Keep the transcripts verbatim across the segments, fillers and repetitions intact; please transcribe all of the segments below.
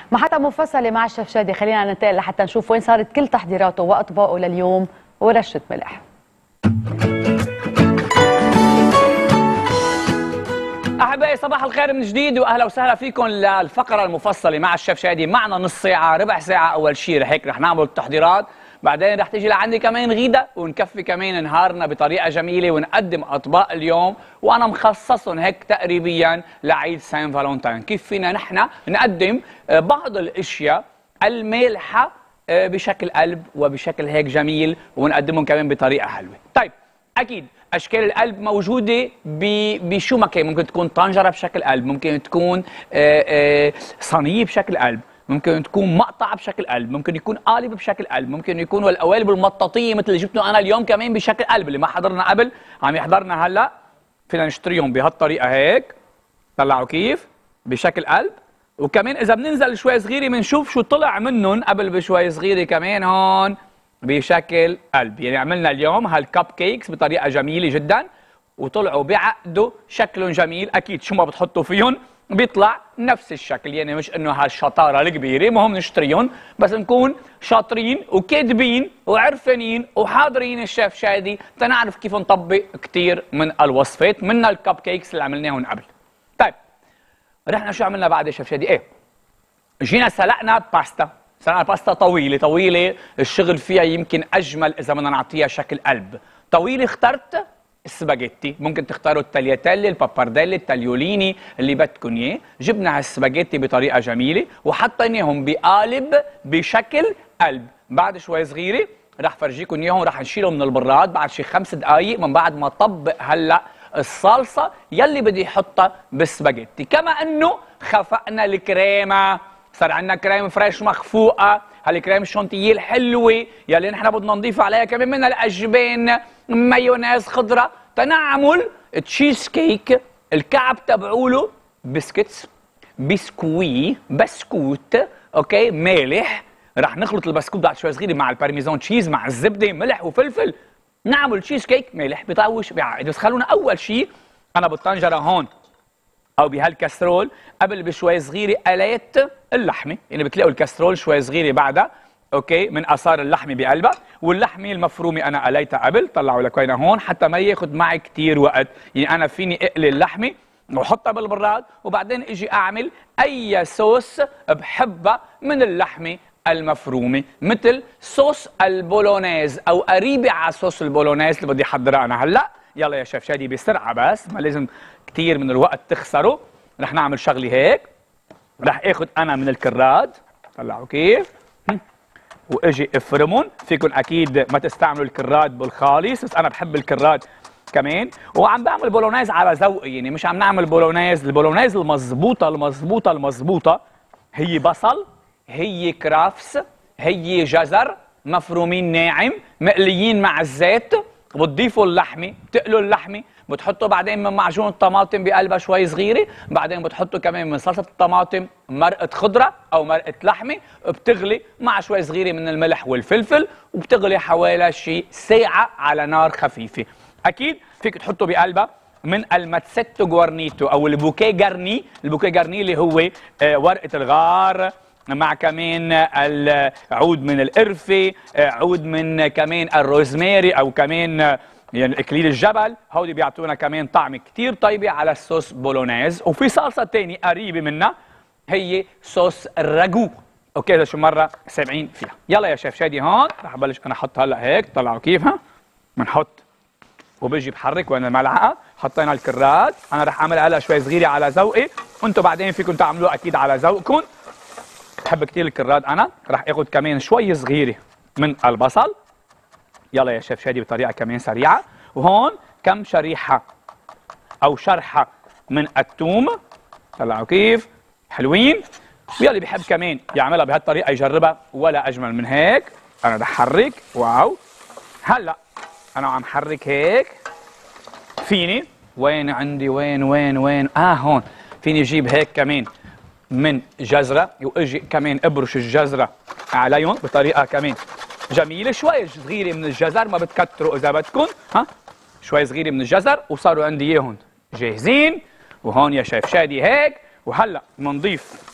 محطة مفصلة مع الشيف شادي، خلينا ننتقل لحتى نشوف وين صارت كل تحضيراته وأطباقه لليوم ورشة ملح. أحبائي صباح الخير من جديد وأهلا وسهلا فيكم للفقرة المفصلة مع الشيف شادي. معنا نص ساعة ربع ساعة أول شيء هيك رح نعمل التحضيرات، بعدين رح تيجي لعندي كمان غيدة ونكفي كمان نهارنا بطريقة جميلة ونقدم أطباق اليوم وأنا مخصصهم هيك تقريبيا لعيد سان فالنتين. كيف فينا نحن نقدم بعض الأشياء المالحة بشكل قلب وبشكل هيك جميل ونقدمهم كمان بطريقة حلوة. طيب أكيد أشكال القلب موجودة بشو ما كان، ممكن تكون طنجرة بشكل قلب، ممكن تكون صينية بشكل قلب، ممكن تكون مقطع بشكل قلب، ممكن يكون قالب بشكل قلب، ممكن يكونوا القوالب المطاطية مثل اللي جبته أنا اليوم كمان بشكل قلب. اللي ما حضرنا قبل عم يحضرنا هلا فينا نشتريهم بهالطريقة هيك، طلعوا كيف بشكل قلب. وكمان إذا بننزل شوي صغيرة بنشوف شو طلع منهم قبل بشوي صغيرة كمان هون بشكل قلب. يعني عملنا اليوم هالكب كيكس بطريقه جميله جدا وطلعوا بعقده شكلهم جميل. اكيد شو ما بتحطوا فيهم بيطلع نفس الشكل، يعني مش انه هالشطاره الكبيره، مهم نشتريهم بس نكون شاطرين وكاتبين وعرفانين وحاضرين الشيف شادي تنعرف كيف نطبق كثير من الوصفات منها الكب كيكس اللي عملناهم قبل. طيب رحنا شو عملنا بعد يا شيف شادي؟ ايه جينا سلقنا باستا. سلقنا باستا طويله طويله الشغل فيها يمكن اجمل اذا بدنا نعطيها شكل قلب. طويله اخترت السباجيتي، ممكن تختاروا التالياتيلي، البابارديلي، التاليوليني اللي بدكم اياه. جبنا هالسباجيتي بطريقه جميله وحطيناهم بقالب بشكل قلب. بعد شوي صغيره رح فرجيكم اياهم، رح نشيلهم من البراد بعد شي خمس دقائق من بعد ما طبق هلا الصلصه يلي بدي احطها بالسباجيتي. كما انه خفقنا الكريمه، صار عندنا كريم فريش مخفوقه، هالكريم الشونتييه الحلوه يلي نحن بدنا نضيف عليها كمان من الاجبان، مايونيز خضره، تنعمل تشيز كيك. الكعب تبعوله بسكتس، بسكوي، بسكوت، اوكي مالح. رح نخلط البسكوت بعد شوي صغيره مع البارميزان تشيز مع الزبده ملح وفلفل، نعمل تشيز كيك مالح بيطوش بيعقد. بس خلونا اول شيء انا بالطنجره هون او بهالكسرول قبل بشوي صغيره قليت اللحمه، يعني بتلاقوا الكسرول شوي صغيره بعدها اوكي من اثار اللحمه بقلبها، واللحمه المفرومه انا قليتها قبل. طلعوا لك وينها هون حتى ما ياخذ معي كثير وقت، يعني انا فيني اقلي اللحمه واحطها بالبراد وبعدين اجي اعمل اي صوص بحبها من اللحمه المفرومه، مثل صوص البولونيز او قريبه على صوص البولونيز اللي بدي احضرها انا هلا. يلا يا شيف شادي بسرعه بس ما لازم كثير من الوقت تخسره. رح نعمل شغله هيك، رح اخذ انا من الكراد، طلعوا كيف، واجي افرمهم. فيكم اكيد ما تستعملوا الكراد بالخالص بس انا بحب الكراد كمان. وعم بعمل بولونيز على ذوقي، يعني مش عم نعمل بولونيز. البولونيز المضبوطه المضبوطه المضبوطه هي بصل، هي كرافس، هي جزر مفرومين ناعم مقليين مع الزيت، وبتضيفوا اللحمه، بتقلوا اللحمه، بتحطوا بعدين من معجون الطماطم بقلبها شوي صغيره، بعدين بتحطوا كمان من صلصه الطماطم مرقه خضره او مرقه لحمه بتغلي مع شوي صغيره من الملح والفلفل، وبتغلي حوالي شي ساعه على نار خفيفه. اكيد فيك تحطوا بقلبها من الماتسيتو جوارنيتو او البوكيه جارني. البوكيه جارني اللي هو ورقه الغار مع كمان العود من القرفه، عود من كمان الروزماري او كمان يعني اكليل الجبل. هودي بيعطونا كمان طعم كثير طيبه على الصوص بولونيز. وفي صلصه ثانيه قريبه منها هي صوص الراجو، اوكي اذا شو مره سامعين فيها. يلا يا شيف شادي هون رح ابلش انا احط هلا هيك، طلعوا كيف ها بنحط وبيجي بحرك وين الملعقه. حطينا الكرات، انا رح اعمل هلا شوي صغيره على ذوقي، وانتم بعدين فيكم تعملوها اكيد على ذوقكم. بحب كثير الكراد انا. رح اخذ كمان شوي صغيره من البصل. يلا يا شيف شادي بطريقه كمان سريعه. وهون كم شريحه او شرحه من الثوم، طلعوا كيف حلوين. ويلي بحب كمان يعملها بهالطريقه يجربها ولا اجمل من هيك. انا رح حرك، واو هلا انا عم حرك هيك. فيني وين عندي وين وين وين اه هون فيني اجيب هيك كمان من جزره، واجي كمان ابرش الجزره عليهم بطريقه كمان جميله. شوي صغيره من الجزر، ما بتكتروا اذا بدكم، ها شوي صغيره من الجزر وصاروا عندي اياهم جاهزين. وهون يا شيف شادي هيك. وهلا بنضيف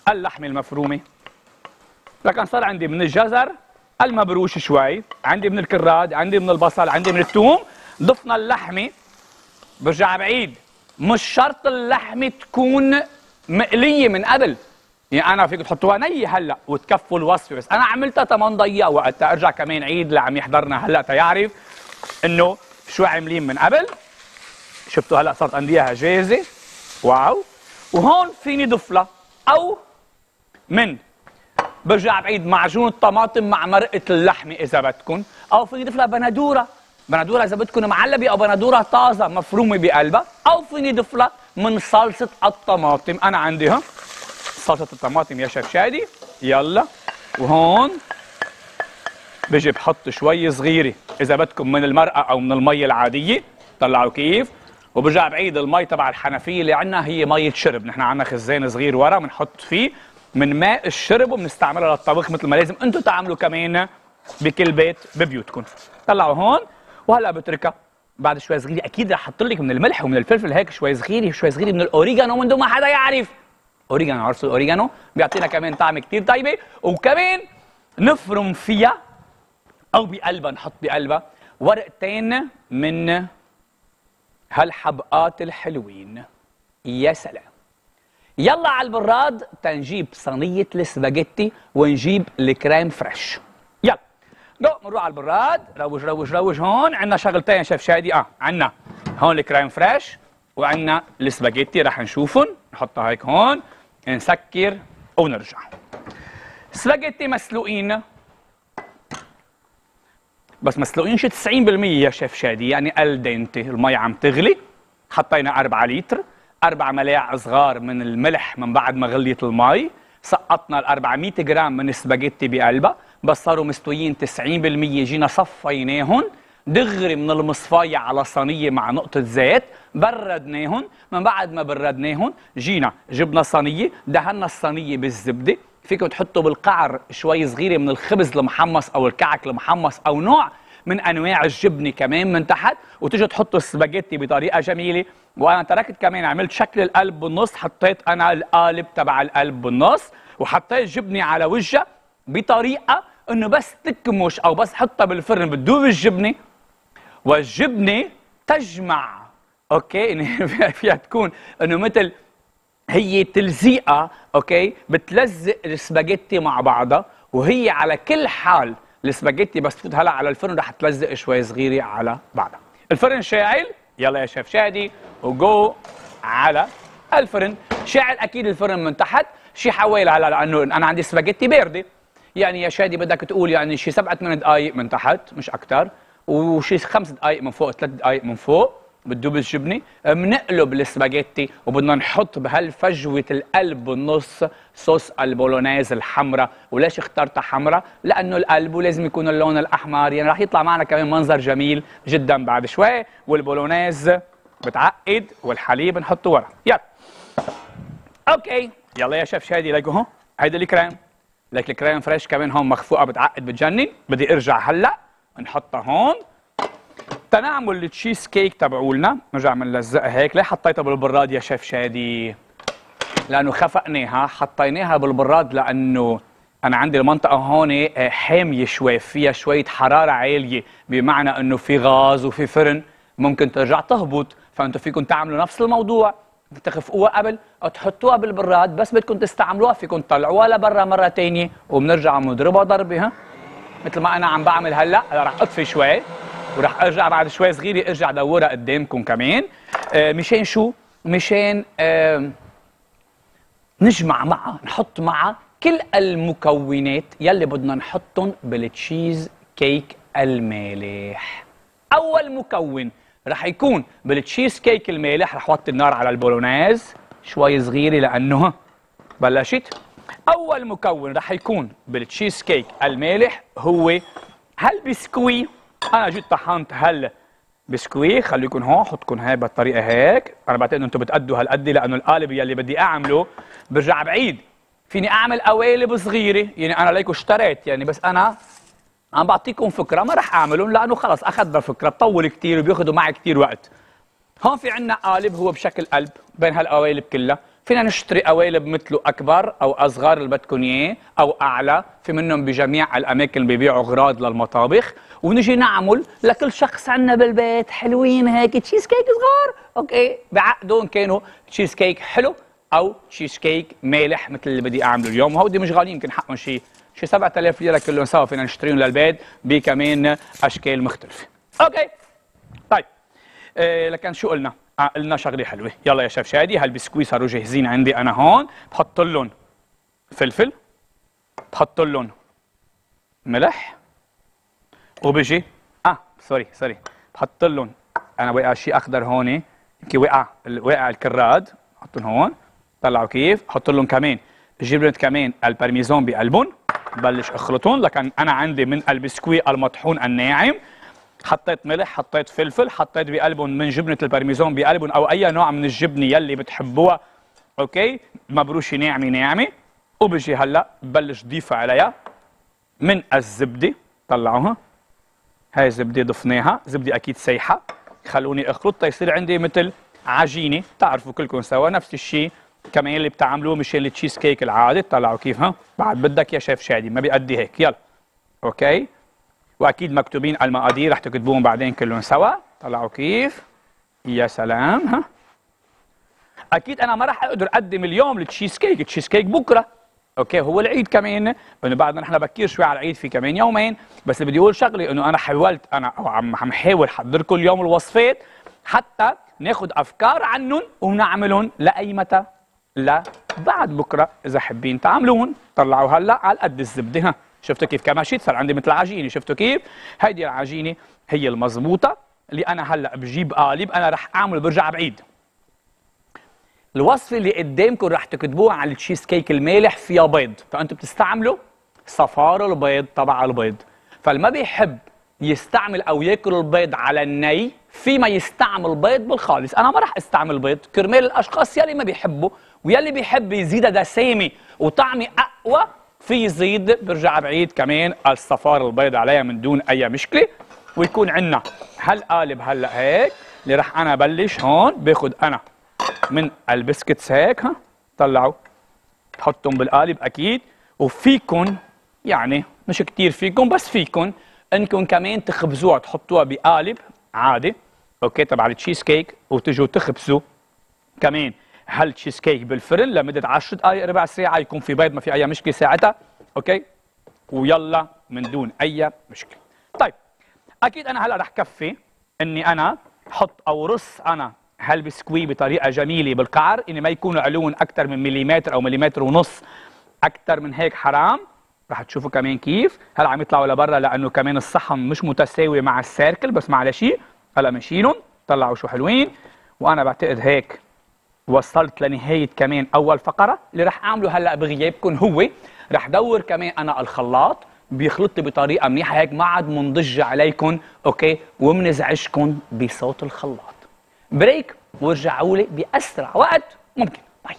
اللحمه المفرومه. لكن صار عندي من الجزر المبروش شوي، عندي من الكراد، عندي من البصل، عندي من الثوم. ضفنا اللحمه. برجع بعيد، مش شرط اللحمه تكون مقليه من قبل، يعني انا فيك تحطوها نيه هلا وتكفوا الوصفه، بس انا عملتها تمام ضيق وقت. ارجع كمان عيد اللي عم يحضرنا هلا تيعرف انه شو عاملين من قبل. شفتوا هلا صارت عندي اياها جاهزه. واو. وهون فيني ضفلها او من برجع بعيد معجون الطماطم مع مرقه اللحمه اذا بدكم، او فيني ضفلها بندوره، بندوره اذا بدكم معلبه او بندوره طازه مفرومه بقلبها، او فيني ضفلها من صلصه الطماطم. انا عندي ها صلصه الطماطم يا شيف شادي. يلا. وهون بيجي بحط شوي صغيره اذا بدكم من المرقه او من المي العاديه. طلعوا كيف. وبرجع بعيد المي تبع الحنفيه اللي عندنا هي ميه شرب، نحن عندنا خزان صغير ورا بنحط فيه من ماء الشرب وبنستعملها للطبخ مثل ما لازم انتم تعملوا كمان بكل بيت ببيوتكم. طلعوا هون. وهلا بتركها بعد شوي صغيره. اكيد رح احط لك من الملح ومن الفلفل هيك شوي صغيره، شوي صغيره من الاوريجانو من دون ما حدا يعرف. اوريجانو، عرفتوا الاوريجانو؟ بيعطينا كمان طعم كثير طيبه. وكمان نفرم فيها او بقلبها، نحط بقلبها ورقتين من هالحبقات الحلوين. يا سلام. يلا على البراد تنجيب صينيه السباجيتي ونجيب الكريم فريش. يلا جو بنروح على البراد. روج روج روج. هون عندنا شغلتين شيف شادي. اه عندنا هون الكريم فريش وعندنا السباجيتي رح نشوفهم. نحطها هيك هون، نسكر ونرجع. سباجيتي مسلوقين، بس مسلوقين شي تسعين بالمية يا شيف شادي، يعني الدنتي. المي عم تغلي. حطينا أربعة لتر، أربع ملاعق صغار من الملح من بعد ما غليت المي. سقطنا ال أربعمية جرام من السباجيتي بقلبها، بس صاروا مستويين تسعين بالمية. جينا صفيناهم دغري من المصفاية على صينية مع نقطة زيت، بردناهم. من بعد ما بردناهم جينا جبنا صينية، دهنا الصينية بالزبدة. فيكم تحطوا بالقعر شوي صغيرة من الخبز المحمص أو الكعك المحمص أو نوع من أنواع الجبنة كمان من تحت، وتجوا تحطوا السباجيتي بطريقة جميلة. وأنا تركت كمان عملت شكل القلب بالنص، حطيت أنا القالب تبع القلب بالنص، وحطيت جبنة على وجهها بطريقة إنه بس تكمش أو بس حطها بالفرن بتدوب الجبنة، والجبنة تجمع. أوكي. إن فيها تكون إنه مثل هي تلزيقة. أوكي. بتلزق السباجيتي مع بعضها، وهي على كل حال السباجيتي بس تفوت هلا على الفرن رح تلزق شوي صغيره على بعضها. الفرن شاعل. يلا يا شيف شادي وجو على الفرن. شاعل اكيد الفرن من تحت شي حوالي هلا، لانه انا عندي سباجيتي بارده. يعني يا شادي بدك تقول يعني شي سبعة ثمان دقائق من تحت مش اكثر، وشي خمس دقائق من فوق، ثلاث دقائق من فوق بتدوب الجبنه. بنقلب السباجيتي وبدنا نحط بهالفجوه القلب بالنص صوص البولونيز الحمراء. وليش اخترتها حمراء؟ لانه القلب ولازم يكون اللون الاحمر، يعني راح يطلع معنا كمان منظر جميل جدا بعد شوي. والبولونيز بتعقد والحليب نحطه ورا. يلا. اوكي. يلا يا شيف شادي ليكو هون هيدا الكريم، ليك الكريم فريش كمان هون مخفوقه بتعقد بتجنن. بدي ارجع هلا نحطها هون تنعمل التشيز كيك تبعولنا. نرجع بنلزقها هيك. ليه حطيتها بالبراد يا شيف شادي؟ لانه خفقناها، حطيناها بالبراد لانه انا عندي المنطقه هون حاميه شوي، فيها شويه حراره عاليه، بمعنى انه في غاز وفي فرن ممكن ترجع تهبط. فانتم فيكم تعملوا نفس الموضوع، تخفقوها قبل او تحطوها بالبراد، بس بدكم تستعملوها فيكم تطلعوها لبرا مره ثانيه وبنرجع بنضربها ضربه. ها مثل ما انا عم بعمل هلا. هلا رح اطفي شوي ورح ارجع بعد شوي صغيره ارجع دورها قدامكم كمان. آه مشان شو؟ مشان آه نجمع معها، نحط معها كل المكونات يلي بدنا نحطهم بالتشيز كيك المالح. اول مكون رح يكون بالتشيز كيك المالح، رح وطي النار على البولونيز شوي صغيره لانه بلشت. اول مكون رح يكون بالتشيز كيك المالح هو هالبسكوي. انا جيت طحنت هالبسكوي، خليكم هون حطكم هاي بالطريقه هيك. انا بعتقد انه انتم بتأدوا هالقد لانه القالب يلي بدي اعمله برجع بعيد. فيني اعمل قوالب صغيره، يعني انا ليكو اشتريت يعني، بس انا عم بعطيكم فكره ما رح اعملهم لانه خلص اخذنا فكره بطول كثير وبياخذوا معي كثير وقت. هون في عندنا قالب هو بشكل قلب بين هالقوالب كلها. فينا نشتري قوالب مثله اكبر او اصغر اللي بدكم اياه او اعلى، في منهم بجميع الاماكن اللي بيبيعوا اغراض للمطابخ، ونجي نعمل لكل شخص عندنا بالبيت حلوين هيك تشيز كيك صغار، اوكي، بعقدهم كانوا تشيز كيك حلو او تشيز كيك مالح مثل اللي بدي اعمله اليوم، وهودي مش غاليين، يمكن حقهم شيء شي سبعة آلاف ليره كلهم سوا، فينا نشتريهم للبيت بكمان اشكال مختلفه. اوكي طيب إيه لكن شو قلنا؟ آه قلنا شغله حلوه. يلا يا شيف شادي، هالبسكوي صاروا جاهزين عندي انا هون، بحط لهم فلفل، بحط لهم ملح، وبجي اه سوري سوري بحط لهم، انا وقع شيء اخضر هون، يمكن وقع وقع الكراد، بحطهم هون، طلعوا كيف، بحط لهم كمان جبنه كمان البارميزان بقلبهم، بلش اخلطهم، لكن انا عندي من البسكوي المطحون الناعم، حطيت ملح، حطيت فلفل، حطيت بقلبهم من جبنه البارميزان بقلبهم او اي نوع من الجبنه يلي بتحبوها، اوكي، مبروشه ناعمه ناعمه، وبجي هلا ببلش ضيفها عليها من الزبده، طلعوها، هاي الزبده ضفناها، زبده اكيد سايحه، خلوني اخلط تيصير عندي مثل عجينه، بتعرفوا كلكم سوا نفس الشيء كمان اللي بتعملوه مشان التشيز كيك العادي، طلعوا كيف، ها بعد بدك يا شيف شادي ما بيأدي هيك، يلا اوكي، واكيد مكتوبين المقادير رح تكتبوهم بعدين كلهم سوا، طلعوا كيف، يا سلام، ها اكيد انا ما رح اقدر اقدم اليوم التشيز كيك، التشيز كيك بكره، اوكي، هو العيد كمان، انه بعد ما نحن بكير شوي على العيد في كمان يومين، بس بدي اقول شغله انه انا حاولت انا او عم عم حاول احضر لكم اليوم الوصفات حتى ناخذ افكار عنهم ونعملهم لاي متى؟ لا بعد بكره اذا حابين تعملون، طلعوا هلا على قد الزبده، ها شفتوا كيف كمشيت صار عندي مثل عجينه، شفتوا كيف؟ هيدي العجينه هي المضبوطه اللي انا هلا بجيب قالب، انا رح اعمل برجع بعيد. الوصفه اللي قدامكم رح تكتبوها على التشيز كيك المالح فيها بيض، فانتم بتستعملوا صفار البيض تبع البيض، فالما بيحب يستعمل او ياكل البيض على الني فيما يستعمل بيض بالخالص، انا ما رح استعمل بيض كرمال الاشخاص يلي ما بيحبوا، ويلي بيحب يزيدها دسامه وطعمه اقوى في يزيد برجع بعيد كمان الصفار البيض عليها من دون اي مشكله، ويكون عندنا هالقالب هلا هيك اللي رح انا بلش هون باخذ انا من البسكتس هيك، ها طلعوا بحطهم بالقالب اكيد، وفيكم يعني مش كثير فيكم بس فيكم انكم كمان تخبزوها تحطوها بقالب عادي، اوكي، تبع التشيز كيك، وتجوا تخبزوا كمان هالتشيز كيك بالفرن لمده عشر دقائق ربع ساعه، يكون في بيض ما في اي مشكله ساعتها، اوكي، ويلا من دون اي مشكله. طيب اكيد انا هلا رح كفي اني انا احط او رص انا هالبسكوي بطريقه جميله بالقعر، اني ما يكونوا علون اكثر من مليمتر او مليمتر ونص، اكثر من هيك حرام، رح تشوفوا كمان كيف هلا عم يطلعوا لبرا لانه كمان الصحن مش متساوي مع السيركل، بس معلش هلا بنشيلهم، طلعوا شو حلوين، وانا بعتقد هيك وصلت لنهايه كمان اول فقره. اللي رح اعمله هلا بغيابكم هو رح دور كمان انا الخلاط بيخلط بطريقه منيحه هيك، ما عاد منضج عليكم، اوكي، ومنزعجكم بصوت الخلاط. بريك وارجعوا لي باسرع وقت ممكن. باي.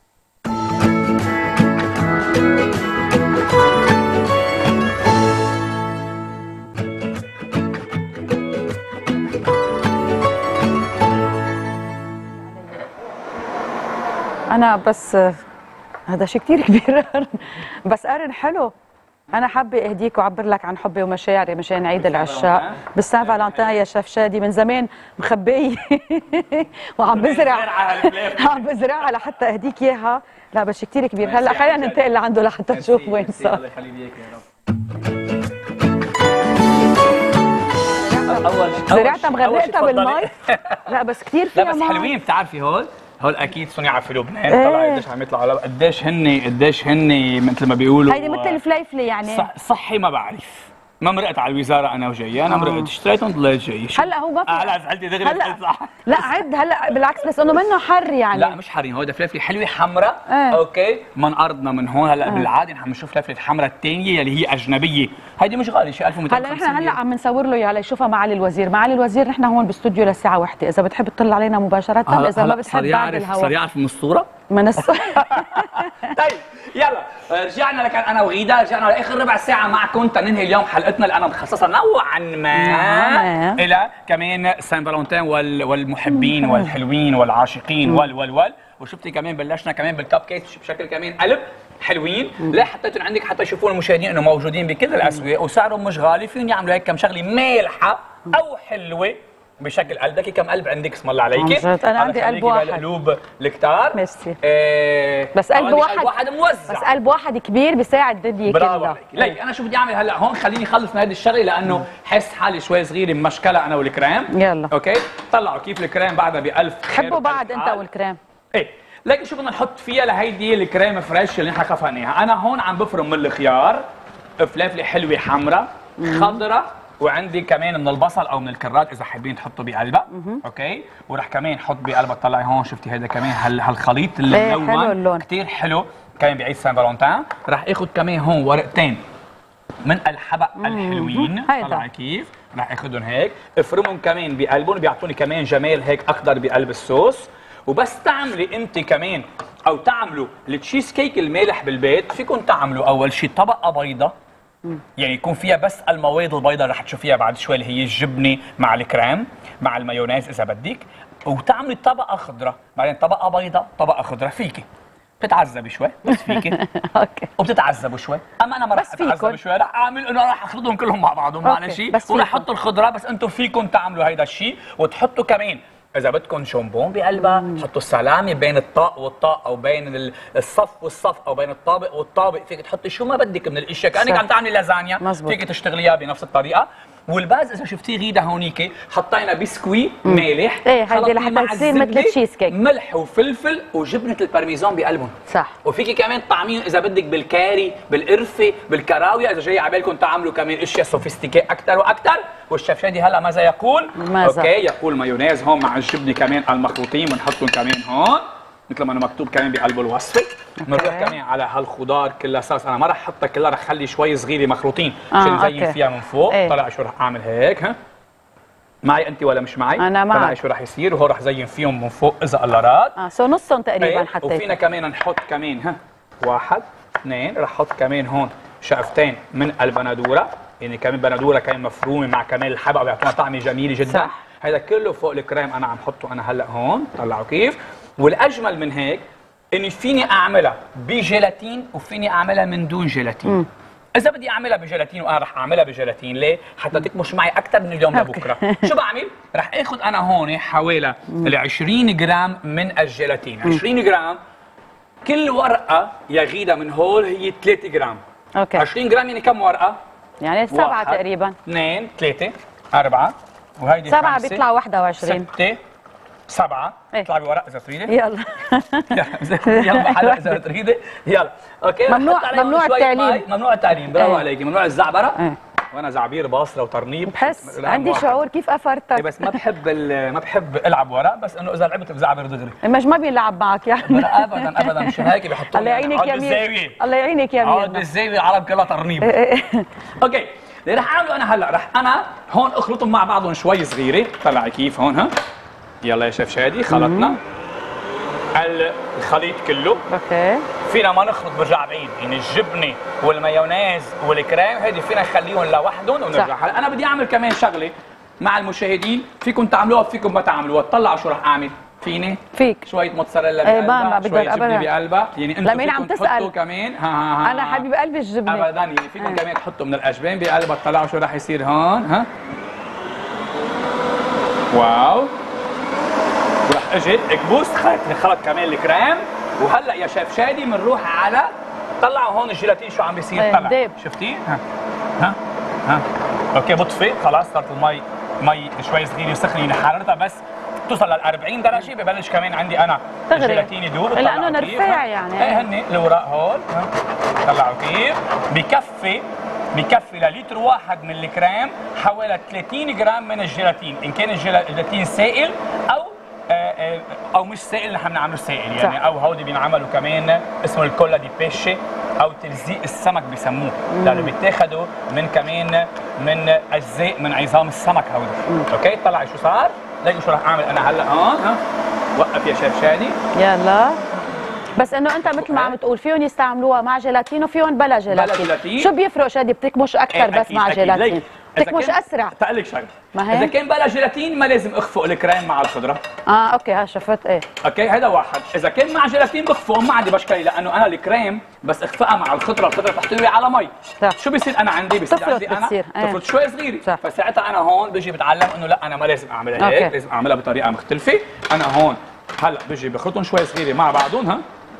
أنا بس هذا شيء كثير كبير بس قرن حلو، أنا حابة أهديك وأعبر لك عن حبي ومشاعري مشان عيد العشاق بالسان فالنتين يا شيف شادي، من زمان مخبيه وعم بزرع عم بزرعها لحتى أهديك إياها، لا بس شيء كثير كبير. هلا خلينا ننتقل لعنده لحتى نشوف وين صار. الله يخليك يا رب. اول زرعتها مغرقتها بالمي لا بس كثير فيها لا بس مي. حلوين، بتعرفي هول هول اكيد صنع في لبنان، ايه. طلع قديش عم يطلعوا، قديش هن قديش هن مثل ما بيقولوا هيدي مثل الفليفله يعني صح صحي، ما بعرف، ما مرقت على الوزاره انا وجاي، انا مرقت اشتريتهم طلعت جاي. هلا هو ما في هلا زعلتي دغري هلا صح. لا عد هلا بالعكس، بس انه منه حر يعني. لا مش حرين، هو ده فلفله حلوه حمراء، ايه. اوكي، من ارضنا من هون. هلا ايه. بالعاده نحن بنشوف فلفله حمراء الثانيه اللي هي اجنبيه، هيدي مش غاليه، شيء ألف ومئتين هلا نحن هلا عم نصور له اياها ليشوفها معالي الوزير. معالي الوزير نحن هون باستوديو للساعه واحدة، اذا بتحب تطلع علينا مباشره، اذا ما بتحب بعد الهواء صار يعرف من الصوره. من الص... طيب يلا رجعنا لك انا وغيدا، رجعنا لاخر ربع ساعه معكم تننهي اليوم حلقتنا اللي انا مخصصه نوعا ما الى كمان سان فالنتين وال... والمحبين والحلوين والعاشقين وال وال وال وشفتي كمان بلشنا كمان بالكب كيكس بشكل كمان قلب حلوين. لا حطيتهم عندك حتى يشوفون المشاهدين انه موجودين بكل الاسواق وسعرهم مش غالي، فيهم يعملوا هيك كم شغله مالحه او حلوه بشكل قلب. كم قلب عندك اسم الله عليك؟ انا عندي قلب واحد. القلوب الكتار ميرسي. آه بس قلب واحد قلب واحد موزع، بس قلب واحد كبير بيساعد الدنيا كلها. برافو عليك. ليك انا شو بدي اعمل هلا هون، خليني اخلص من هذه الشغله لانه حس حالي شوي صغيره مشكله انا والكريم. يلا اوكي طلعوا كيف الكريم بعدها بألف حبوا بعض انت والكريم. ايه ليك شو بدنا نحط فيها لهيدي الكريم فريش اللي نحن خفقناها. انا هون عم بفرم من الخيار، فلافله حلوه حمراء خضراء، وعندي كمان من البصل او من الكرات اذا حابين تحطوا بقلبها. اوكي ورح كمان حط بقلبها. طلعي هون شفتي هذا كمان هالخليط اللي ملون كثير حلو كمان بعيد سان فالنتين. رح اخذ كمان هون ورقتين من الحبق الحلوين. طلعي كيف رح اخذهم هيك افرمهم كمان بقلبهم، بيعطوني كمان جمال هيك اخضر بقلب الصوص. وبس تعملي انت كمان او تعملوا التشيز كيك المالح بالبيت، فيكم تعملوا اول شيء طبقه بيضه يعني يكون فيها بس المواد البيضاء رح تشوفيها بعد شوي اللي هي الجبنه مع الكريم مع المايونيز اذا بدك، وتعملي طبقه خضراء بعدين طبقه بيضاء طبقه خضراء. فيكي بتتعذبي شوي بس فيكي اوكي وبتتعذبوا شوي، اما انا ما رح اتعذب شوي، رح اعمل انه رح اخلطهم كلهم مع بعضهم معنا شيء ورح احط الخضره. بس انتم فيكم تعملوا هيدا الشيء وتحطوا كمان إذا بدكم شامبون بقلبها، حطوا السلامي بين الطاق والطاق أو بين الصف والصف أو بين الطابق والطابق، فيك تحطي شو ما بدك من الأشياء كأنك عم تعملي لازانيا، فيك تشتغليها بنفس الطريقة. والباز إذا شفتيه غيدا هونيك حطينا بسكوي مالح، ايه هيدي لحتى تصير مثل التشيز كيك، ملح وفلفل وجبنة البارميزان بقلبهم. صح. وفيكي كمان طعمين إذا بدك بالكاري، بالقرفة، بالكراوية، إذا جاي على بالكم تعملوا كمان أشياء سوفيستيكي أكثر وأكثر. والشيف شادي هلا ماذا يقول؟ ماذا؟ أوكي يقول مايونيز هون مع الجبنة كمان المخلوطين بنحطهم كمان هون مثل ما أنا مكتوب كمان بقلب الوصفة. بنروح كمان على هالخضار كلها صوص، أنا ما رح أحطها كلها، رح خلي شوي صغيرة مخلوطين عشان آه نزين فيها من فوق. ايه. طلع شو رح أعمل هيك. ها معي أنت ولا مش معي؟ أنا معك. طلع شو رح يصير وهو رح زين فيهم من فوق إذا الله راد. اه سو نصهم تقريبا. ايه. حطيت. وفينا كمان نحط كمان ها واحد اثنين، رح أحط كمان هون شقفتين من البندورة، يعني كمان بندورة كمان مفرومة مع كمان الحبق بيعطونا طعمة جميلة جدا. صح. هذا كله فوق الكريم أنا عم حطه أنا هلا هون. طلعوا كيف. والأجمل من هيك إني فيني أعملها بجيلاتين وفيني أعملها من دون جيلاتين. مم. إذا بدي أعملها بجيلاتين وأنا رح أعملها بجيلاتين، ليه؟ حتى تكمش معي أكثر من اليوم لبكرة. شو بعمل؟ رح آخذ أنا هون حوالي ال عشرين جرام من الجيلاتين، عشرين جرام. كل ورقة يا غيدا من هول هي ثلاثة جرام. أوكي. عشرين جرام يعني كم ورقة؟ يعني سبعة تقريبا. اثنين، ثلاثة، أربعة، وهيدي سبعة بيطلع واحد وعشرين. ستة، سبعة، ايه. اطلعي بورق إذا تريدي. يلا. يلا بحلقة إذا تريدي، يلا. أوكي. ممنوع ممنوع التعليم. ممنوع التعليم، برافو عليكي، ممنوع الزعبرة. ايه. وانا زعبير باصره وترنيب بحس عندي شعور كيف افرتك. بس ما بحب ما بحب العب ورق، بس انه اذا لعبت بزعبر دغري. مش ما بيلعب معك يعني. لا ابدا ابدا، مشان هيك بيحطوا الله يعينك يا مير. الله يعينك يا مير. عود بالزاويه العرب كلها ترنيب. اوكي اللي رح اعمله انا هلا رح انا هون اخلطهم مع بعضهم شوي صغيره. طلعي كيف هون. ها يلا يا شيف شادي خلطنا الخليط كله. اوكي. فينا ما نخلط برجع بعيد، يعني الجبنه والمايونيز والكريم هيدي فينا نخليهم لوحدهم ونرجع. هلا انا بدي اعمل كمان شغله مع المشاهدين، فيكم تعملوها فيكم ما تعملوها. طلعوا شو رح اعمل. فيني فيك شويه موتزاريلا بقلبها، ايه شويه جبنه بقلبها، يعني انتم فيكم عم تحطوا كمان. ها ها ها انا حبيب قلبي الجبنه ابدا، يعني فيكم اه. كمان تحطوا من الاجبان بقلبها. طلعوا شو رح يصير هون. ها واو. ورح اجي كبوس خلط كمان الكريم. وهلا يا شيف شادي بنروح على طلعوا هون الجيلاتين شو عم بيصير. ايه. طلع شفتي. ها ها ها اوكي بطفي خلاص. صارت المي مي شوي صغيره وسخنه حرارتها بس توصل لل أربعين درجه. ببلش كمان عندي انا الجيلاتين يدوب لانه نرفع يعني. ايه هن الاوراق هون. طلعوا كيف. بكفي بكفي للتر واحد من الكريم حوالي ثلاثين جرام من الجيلاتين، ان كان الجيلاتين سائل او او مش سائل. نحن بنعمله سائل يعني. صح. او هودي بينعملوا كمان اسمه الكولا دي بيشي او تلزيق السمك بسموه، لانه بيتاخذوا من كمان من اجزاء من عظام السمك هودي. اوكي طلعي شو صار. لاقي شو رح اعمل انا هلا هون. ها وقف يا شيف شادي. يلا بس انه انت مثل ما عم تقول فيهم يستعملوها مع جيلاتين وفيهم بلا جيلاتين. بلا جيلاتين. شو بيفرق شادي؟ بتكمش اكثر إيه بس مع أكيد جيلاتين. أكيد. بتكمش اسرع. تقول لك شغله، ما هيك؟ اذا كان بلا جيلاتين ما لازم اخفق الكريم مع الخضره. اه اوكي ها شفت ايه. اوكي هذا واحد، اذا كان مع جيلاتين بخفقه ما عندي مشكله، لانه انا الكريم بس اخفقها مع الخضره، الخضره تحتوي على مي. صح. شو بيصير انا عندي؟ بصير تفرط عندي انا بتصير. ايه. تفرط شوي صغيره. صح. فساعتها انا هون بيجي بتعلم انه لا انا ما لازم اعملها هيك، أوكي. لازم اعملها بطريقه مختلفه. انا هون هلا بيجي بخلطهم شوي صغيره مع بعضهم. ها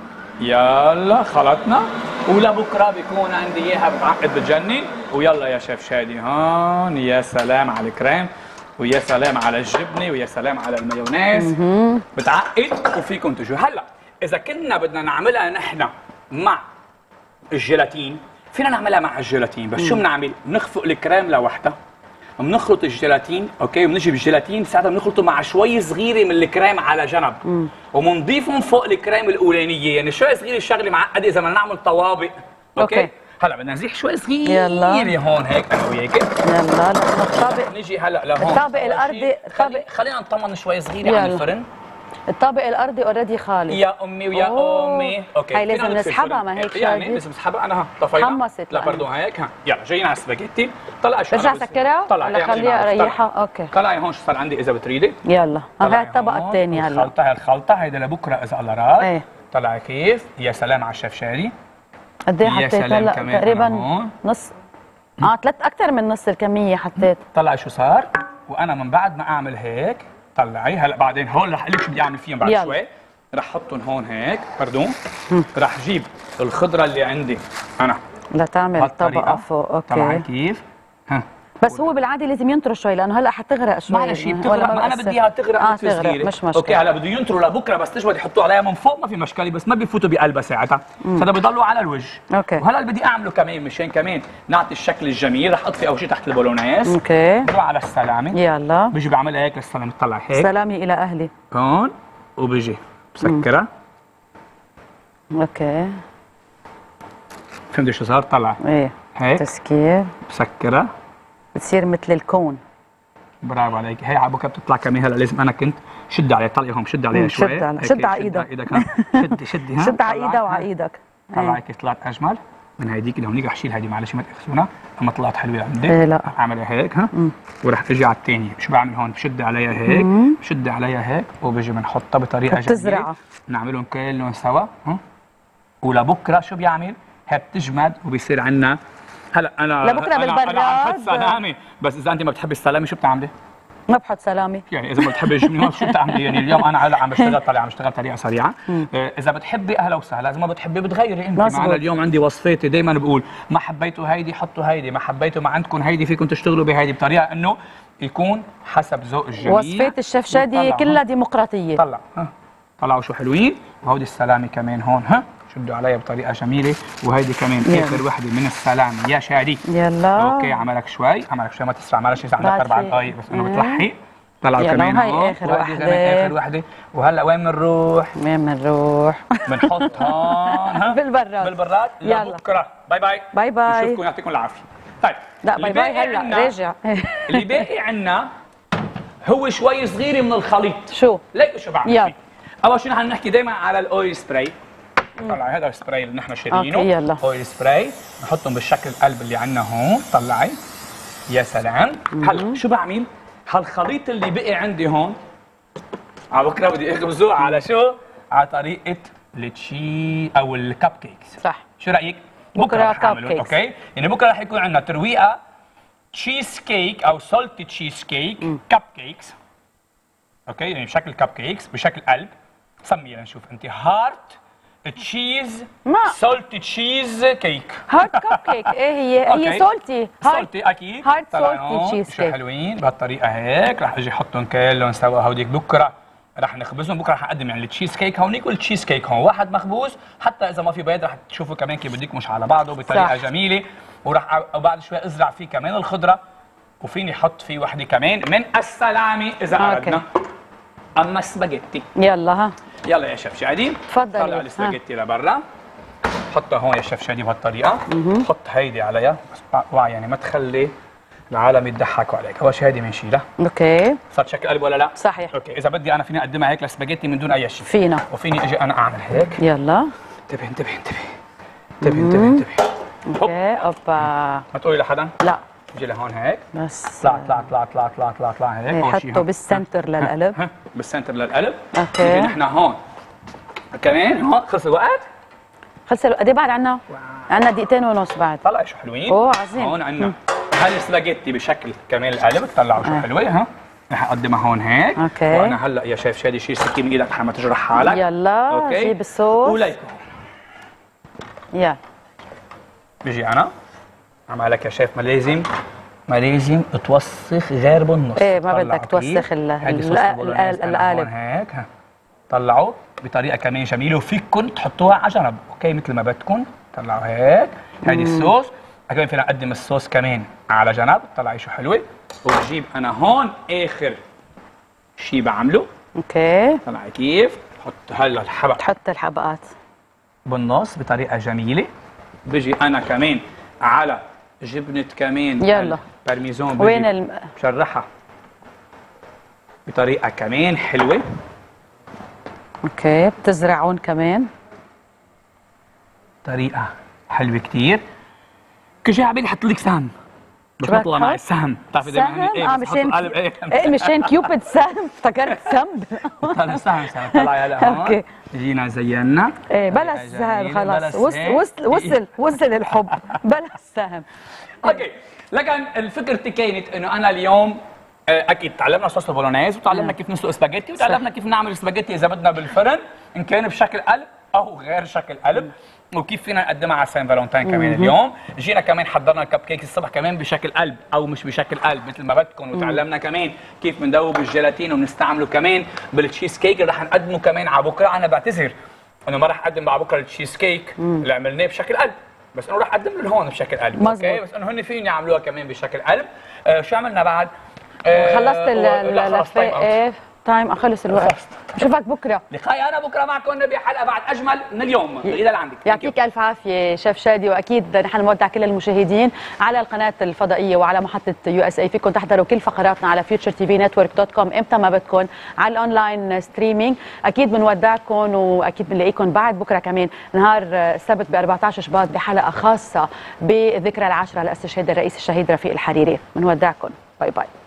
يلا خلطنا، ولبكره بيكون عندي اياها بتعقد بتجنن. ويلا يا شيف شادي هون، يا سلام على الكريم، ويا سلام على الجبنه، ويا سلام على المايونيز. بتعقد وفيكم تجوا. هلا اذا كنا بدنا نعملها نحن مع الجيلاتين فينا نعملها مع الجيلاتين، بس شو بنعمل؟ بنخفق الكريم لوحدها، بنخلط الجيلاتين، اوكي، وبنجي بالجيلاتين ساعتها بنخلطه مع شوي صغيره من الكريم على جنب، وبنضيفهم فوق الكريم الاولانيه، يعني شوي صغيره الشغله معقده اذا بدنا نعمل طوابق، اوكي, أوكي. هلا بدنا نزيح شوي صغيره يلا هون هيك انا وياك. يلا لانه الطابق نيجي هلا لهون الطابق الارضي الطابق خلينا نطمن شوي صغيره عن الفرن. الطابق الارضي اوريدي خالي يا امي ويا أوه. امي. اوكي هي لازم نسحبها، ما هيك يعني لازم نسحبها. انا ها طفينا حمصت. لا برضه هيك. ها يلا جايين على السباجيتي. طلع شو برجع سكرها ولا خليها اريحها؟ اوكي طلعي هون شو صار عندي اذا بتريدي. يلا هاي الطبقه الثانيه هلا. الخلطه هاي الخلطه هيدا لبكره اذا الله راد. ايه طلع كيف. يا سلام على الشيف شادي. قد ايه حطيت هلا؟ تقريبا نص اه ثلاث اكثر من نص الكميه حطيت. طلع شو صار. وانا من بعد ما اعمل هيك طلعي هلا بعدين هون رح اقول لك شو بدي اعمل فيهم بعد يلا. شوي رح احطهم هون هيك باردون. رح اجيب الخضره اللي عندي انا لتعمل طبقه فوق. اوكي طلعي كيف. ها بس هو بالعاده لازم ينطر شوي لانه هلا حتغرق شوي. معلش هي بتغرق، ما انا بدي اياها تغرق. اه تغرق مش مشكله. اوكي هلا بده ينطروا لبكره، بس تجوا يحطوا عليها من فوق ما في مشكله، بس ما بيفوتوا بقلبها ساعتها، فهذا بيضلوا على الوجه. اوكي وهلا اللي بدي اعمله كمان مشان كمان نعطي الشكل الجميل، رح اطفي اول شيء تحت البولونيز. اوكي بروح على السلامه. يلا بيجي بعملها هيك للسلامه بطلع هيك. سلامي الى اهلي هون وبيجي بسكرها. اوكي فهمتي شو صار؟ طلع ايه هيك تسكير بسكرها بتصير مثل الكون. برافو عليك. هي على بكره بتطلع كمان. هلا لازم انا كنت شد عليها، طلعي هون شد عليها شوي. شد على شد على ايدك. شدي شدي ها شد على ايدها وعلى ايدك. طلعي كيف طلعت اجمل من هيديك اللي هونيك. رح شيل هيدي معلش ما تاخذونا اما طلعت حلوه عندك. ايه لا اعملها هيك ها مم. ورح اجي على الثانيه. شو بعمل هون؟ بشد عليها هيك مم. بشد عليها هيك وبيجي بنحطها بطريقه جميله، نعملهم كلهم سوا. ها ولبكره شو بيعمل؟ هي بتجمد وبيصير عندنا. هلا انا لبكره بالبراد انا عم بحط سلامه، بس اذا انت ما بتحبي السلامه شو بتعملي؟ ما بحط سلامه. يعني اذا ما بتحبي الجبنه شو بتعملي؟ يعني اليوم انا هلا عم بشتغل طالع عم بشتغل طريقه سريعه. آه اذا بتحبي اهلا وسهلا، اذا ما بتحبي بتغيري انت. معنا اليوم عندي وصفاتي دائما بقول ما حبيتوا هيدي حطوا هيدي، ما حبيتوا ما عندكم هيدي فيكم تشتغلوا بهيدي بطريقه انه يكون حسب ذوق الجميع. وصفات الشيف شادي كلها ديمقراطيه. طلع ها طلعوا شو حلوين. وهودي السلامه كمان هون ها شدوا عليها بطريقه جميله. وهيدي كمان اخر وحده من السلامه يا شادي. يلا اوكي عملك شوي عملك شوي ما تسرع معلش اذا عندك اربع دقائق بس انه بتلحق. طلعوا كمان هاي اخر وحده. اخر وحده. وهلا وين بنروح؟ وين بنروح؟ بنحط هون بالبراد بالبراد لبكره. باي باي باي باي. نشوفكم يعطيكم العافيه. طيب لا باي باي هلا راجع. اللي باقي عندنا هو شوي صغيره من الخليط. شو؟ ليك شو بعمل فيه؟ اول شيء نحن نحكي دائما على الاويل سبراي. طلعي هذا السبراي اللي نحن شاريينه. اوكي يلا اويل سبراي نحطهم بالشكل القلب اللي عندنا هون. طلعي يا سلام. هلا شو بعمل؟ هالخليط اللي بقي عندي هون على بكره بدي اخبزه على شو؟ على طريقه التشي او الكب كيكس. صح. شو رايك؟ بكره كب كيكس. اوكي يعني بكره رح يكون عندنا ترويقه تشيز كيك او سولتي تشيز كيك كب كيكس. اوكي يعني بشكل كب كيكس بشكل قلب. سميها لنشوف انت. هارت تشيز سولتي تشيز كيك. هارت كب كيك. ايه هي؟ هي سولتي. سولتي اكيد. هارت سولتي تشيز كيك. شو حلوين بهالطريقه هيك. رح اجي احطهم كلهم سوا. هوديك بكره رح نخبزهم. بكره رح اقدم يعني التشيز كيك هونيك والتشيز كيك هون واحد مخبوز. حتى اذا ما في بيض رح تشوفوا كمان كيف بدك مش على بعضه بطريقه صح. جميله. وراح بعد شوي ازرع فيه كمان الخضره وفيني احط فيه وحده كمان من السلامه اذا اردنا. اما السباجيتي يلا ها يلا يا شيف شادي تفضلي. طلع السباجيتي لبرا. حطها هون يا شيف شادي بهالطريقه. حط هيدي عليها بس وعي يعني ما تخلي العالم يضحكوا عليك. اول شيء هيدي بنشيلها. اوكي صار شكل قلب ولا لا؟ صحيح. اوكي اذا بدي انا فيني اقدمها هيك لسباجيتي من دون اي شيء. فينا. وفيني اجي انا اعمل هيك. يلا انتبه انتبه انتبه انتبه انتبه انتبه. اوكي اوبا. ما تقولي لحدا؟ لا اجي لهون هيك. بس طلع طلع طلع طلع طلع طلع طلع هيك. حطه بالسنتر للقلب. ها بالسنتر للقلب. اوكي. نجي نحن هون كمان هون خلص الوقت. خلص قد ايه بعد عنا؟ عنا دقيقتين ونص بعد. طلع شو حلوين. اوه عظيم. هون عندنا هالسباجيتي بشكل كمان القلب. طلعوا شو حلوه. ها رح اقدمها هون هيك. اوكي. وانا هلا يا شيف شادي شيل سكين من ايدك حما تجرح حالك. يلا اوكي جيب الصوص. وليكو يلا بيجي انا عم لك يا شيف ما لازم ما لازم توسخ غير بالنص. ايه ما بدك توسخ القالب هيك. ها طلعوا بطريقه كمان جميله وفيكم تحطوها على جنب. اوكي مثل ما بدكم. طلعوا هيك. هيدي الصوص. كمان فينا نقدم الصوص كمان على جنب. طلعي شو حلوه. وبجيب انا هون اخر شيء بعمله. اوكي طلعي كيف. حط هلا الحبق. تحط الحبقات بالنص بطريقه جميله. بيجي انا كمان على جبنه كمان يلا بارميزون. وين الم... بشرحها بطريقه كمان حلوه. اوكي بتزرعون كمان طريقه حلوه كثير. كل شيء عبالي حط لك سهم. بس بطلع مع السهم. بتعرفي دائما ايه اه مشان ايه ايه مشان كيوبد سهم. افتكرت سم. طلع سهم سهم. طلع هلا هون. اوكي جينا زينا. ايه بلا السهم خلص. وصل وصل وصل وصل الحب. بلا السهم. اوكي لكن فكرتي كانت انه انا اليوم اكيد تعلمنا صوص البولونيز وتعلمنا كيف نسلق سباجيتي وتعلمنا كيف نعمل سباجيتي اذا بدنا بالفرن ان كان بشكل قلب او غير شكل قلب. وكيف فينا نقدمها على سان فالنتين كمان اليوم. جينا كمان حضرنا الكب كيك الصبح كمان بشكل قلب او مش بشكل قلب مثل ما بدكم. وتعلمنا كمان كيف بندوب الجيلاتين وبنستعمله كمان بالتشيز كيك اللي رح نقدمه كمان على بكره. انا بعتذر انه ما رح اقدم على بكره التشيز كيك اللي عملناه بشكل قلب بس انه رح اقدم لهم هون بشكل قلب. اوكي بس انه هن فيهم يعملوها كمان بشكل قلب. آه شو عملنا بعد؟ آه خلصت اللفه. تايم خلص الوقت. بشوفك بكره. لقائي انا بكره معكم بحلقه بعد اجمل من اليوم. غيدا لعندك. يعطيك الف عافيه شيف شادي. واكيد نحن نودع كل المشاهدين على القناه الفضائيه وعلى محطه يو اس اي. فيكم تحضروا كل فقراتنا على فيوتشر تي في نتورك دوت كوم امتى ما بدكم على الاونلاين ستريمينج. اكيد بنودعكم واكيد بنلاقيكم بعد بكره كمان نهار السبت ب أربعة عشر شباط بحلقه خاصه بذكرى العاشره لاستشهاد الرئيس الشهيد رفيق الحريري. بنودعكم. باي باي.